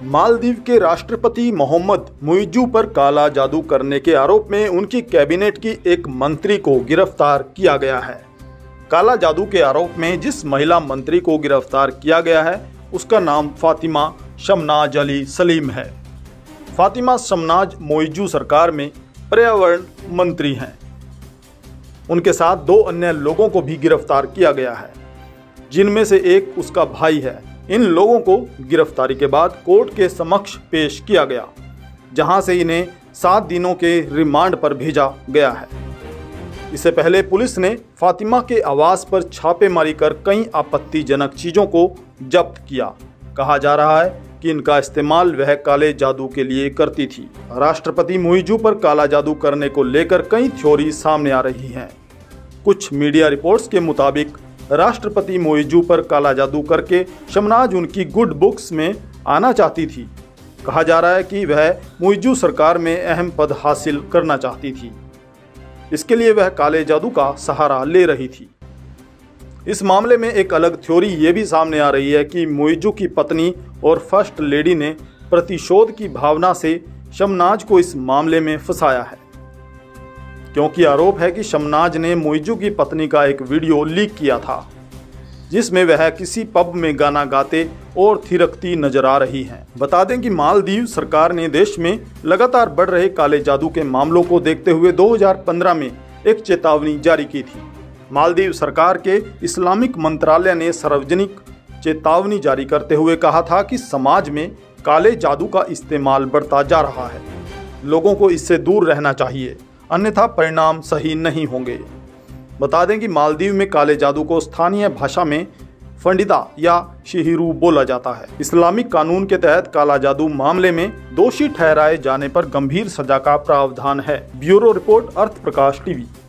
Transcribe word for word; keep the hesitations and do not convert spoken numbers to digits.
मालदीव के राष्ट्रपति मोहम्मद मुइज़्ज़ू पर काला जादू करने के आरोप में उनकी कैबिनेट की एक मंत्री को गिरफ्तार किया गया है। काला जादू के आरोप में जिस महिला मंत्री को गिरफ्तार किया गया है उसका नाम फातिमा शमनाज अली सलीम है। फातिमा शमनाज मुइज़्ज़ू सरकार में पर्यावरण मंत्री हैं। उनके साथ दो अन्य लोगों को भी गिरफ्तार किया गया है, जिनमें से एक उसका भाई है। इन लोगों को गिरफ्तारी के बाद कोर्ट के समक्ष पेश किया गया, जहां से इन्हें सात दिनों के रिमांड पर भेजा गया है। इससे पहले पुलिस ने फातिमा के आवास पर छापेमारी कर कई आपत्तिजनक चीजों को जब्त किया। कहा जा रहा है कि इनका इस्तेमाल वह काले जादू के लिए करती थी। राष्ट्रपति मुइज़्ज़ू पर काला जादू करने को लेकर कई थ्योरी सामने आ रही हैं। कुछ मीडिया रिपोर्ट्स के मुताबिक राष्ट्रपति मुइज़्ज़ू पर काला जादू करके शमनाज उनकी गुड बुक्स में आना चाहती थी। कहा जा रहा है कि वह मुइज़्ज़ू सरकार में अहम पद हासिल करना चाहती थी। इसके लिए वह काले जादू का सहारा ले रही थी। इस मामले में एक अलग थ्योरी ये भी सामने आ रही है कि मुइज़्ज़ू की पत्नी और फर्स्ट लेडी ने प्रतिशोध की भावना से शमनाज को इस मामले में फंसाया है, क्योंकि आरोप है कि शमनाज ने मुइज़्ज़ू की पत्नी का एक वीडियो लीक किया था, जिसमें वह किसी पब में गाना गाते और थिरकती नजर आ रही हैं। बता दें कि मालदीव सरकार ने देश में लगातार बढ़ रहे काले जादू के मामलों को देखते हुए दो हज़ार पंद्रह में एक चेतावनी जारी की थी। मालदीव सरकार के इस्लामिक मंत्रालय ने सार्वजनिक चेतावनी जारी करते हुए कहा था कि समाज में काले जादू का इस्तेमाल बढ़ता जा रहा है। लोगों को इससे दूर रहना चाहिए, अन्यथा परिणाम सही नहीं होंगे। बता दें कि मालदीव में काले जादू को स्थानीय भाषा में फंडिदा या शिहिरू बोला जाता है। इस्लामिक कानून के तहत काला जादू मामले में दोषी ठहराए जाने पर गंभीर सजा का प्रावधान है। Bureau report, Arth Prakash TV.